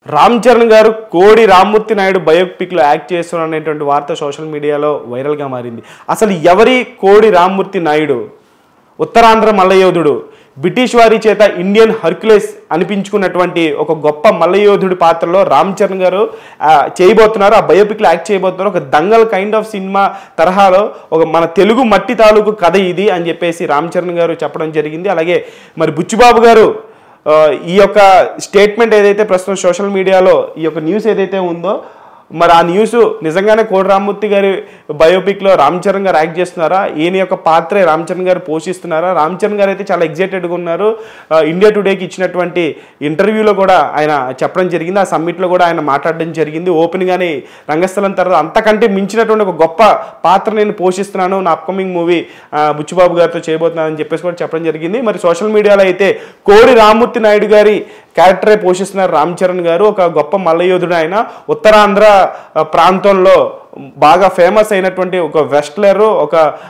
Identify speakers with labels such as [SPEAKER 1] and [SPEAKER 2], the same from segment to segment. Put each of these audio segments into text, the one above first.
[SPEAKER 1] రామ్ చరణ్ గారు కోడి రామ్మూర్తి నాయుడు బయోపిక్లో యాక్ట్ చేస్తున్నారనేటువంటి వార్త సోషల్ మీడియాలో వైరల్గా మారింది. అసలు ఎవరి కోడి రామ్మూర్తి నాయుడు? ఉత్తరాంధ్ర మల్లయోధుడు, బ్రిటిష్ వారి చేత ఇండియన్ హర్క్యులెస్ అనిపించుకున్నటువంటి ఒక గొప్ప మల్లయోధుడి పాత్రలో రామ్ చరణ్ గారు చేయబోతున్నారు. ఆ బయోపిక్లో యాక్ట్ చేయబోతున్నారు. ఒక దంగల్ కైండ్ ఆఫ్ సినిమా తరహాలో ఒక మన తెలుగు మట్టి తాలూకు కథ ఇది అని చెప్పేసి రామ్ చరణ్ గారు చెప్పడం జరిగింది. అలాగే మరి బుచ్చిబాబు గారు ఈ యొక్క స్టేట్మెంట్ ఏదైతే ప్రస్తుతం సోషల్ మీడియాలో ఈ యొక్క న్యూస్ ఏదైతే ఉందో, మరి ఆ న్యూస్ నిజంగానే కోడి రామ్మూర్తి గారి బయోపిక్లో రామ్ చరణ్ గారు యాక్ట్ చేస్తున్నారా? ఈయన యొక్క పాత్రే రామ్ చరణ్ గారు పోషిస్తున్నారా? రామ్ చరణ్ గారు అయితే చాలా ఎగ్జైటెడ్గా ఉన్నారు. ఇండియా టుడేకి ఇచ్చినటువంటి ఇంటర్వ్యూలో కూడా ఆయన చెప్పడం జరిగింది. ఆ సమ్మిట్లో కూడా ఆయన మాట్లాడడం జరిగింది. ఓపెన్గానే రంగస్థలం తర్వాత అంతకంటే మించినటువంటి ఒక గొప్ప పాత్ర నేను పోషిస్తున్నాను, నా అప్కమింగ్ మూవీ బుచ్చిబాబు గారితో చేయబోతున్నాను అని చెప్పేసి కూడా చెప్పడం జరిగింది. మరి సోషల్ మీడియాలో అయితే కోడి రామ్మూర్తి నాయుడు గారి క్యారెక్టరే పోషిస్తున్నారు రామ్ చరణ్ గారు. ఒక గొప్ప మల్లయోధుడు ఆయన. ఉత్తరాంధ్ర ప్రాంతంలో బాగా ఫేమస్ అయినటువంటి ఒక వెస్ట్లర్, ఒక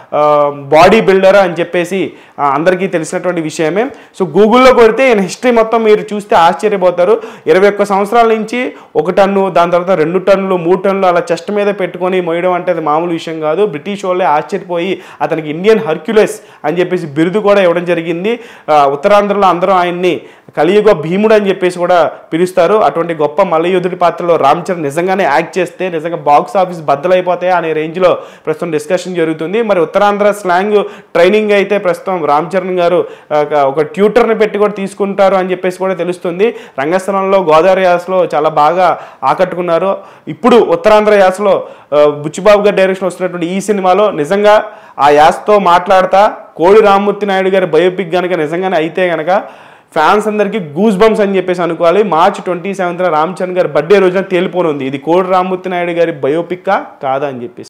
[SPEAKER 1] బాడీ బిల్డర్ అని చెప్పేసి అందరికీ తెలిసినటువంటి విషయమే. సో గూగుల్లో కొడితే ఈయన హిస్టరీ మొత్తం మీరు చూస్తే ఆశ్చర్యపోతారు. 21 సంవత్సరాల నుంచి 1 టన్ను, దాని తర్వాత 2 టన్నులు, 3 టన్నులు అలా చెస్ట్ మీద పెట్టుకొని మోయడం అంటే అది మామూలు విషయం కాదు. బ్రిటిష్ వాళ్ళే ఆశ్చర్యపోయి అతనికి ఇండియన్ హర్క్యులెస్ అని చెప్పేసి బిరుదు కూడా ఇవ్వడం జరిగింది. ఉత్తరాంధ్రలో అందరూ ఆయన్ని కలియుగ భీముడు అని చెప్పేసి కూడా పిలుస్తారు. అటువంటి గొప్ప మల్లయోధుడి పాత్రలో రామ్ చరణ్ నిజంగానే యాక్ట్ చేస్తే నిజంగా బాక్స్ ఆఫీస్ బద్దలైపోతాయి అనే రేంజ్లో ప్రస్తుతం డిస్కషన్ జరుగుతుంది. మరి ఉత్తరాంధ్ర స్లాంగ్ ట్రైనింగ్ అయితే ప్రస్తుతం రామ్ చరణ్ గారు ఒక ట్యూటర్ని పెట్టి కూడా తీసుకుంటారు అని చెప్పేసి కూడా తెలుస్తుంది. రంగస్థలంలో గోదావరి యాసలో చాలా బాగా ఆకట్టుకున్నారు. ఇప్పుడు ఉత్తరాంధ్ర యాసలో బుచ్చిబాబు గారి డైరెక్షన్ వస్తున్నటువంటి ఈ సినిమాలో నిజంగా ఆ యాసతో మాట్లాడతా కోడి రామ్మూర్తి నాయుడు గారి బయోపిక్ కనుక నిజంగానే అయితే కనుక ఫ్యాన్స్ అందరికీ గూస్ బంప్స్ అని చెప్పేసి అనుకోవాలి. మార్చ్ 27న రామ్ చరణ్ గారి బర్త్డే రోజున తేలిపోనుంది ఇది కోడి రామ్మూర్తి నాయుడు గారి బయోపిక్కా కాదా అని చెప్పేసి.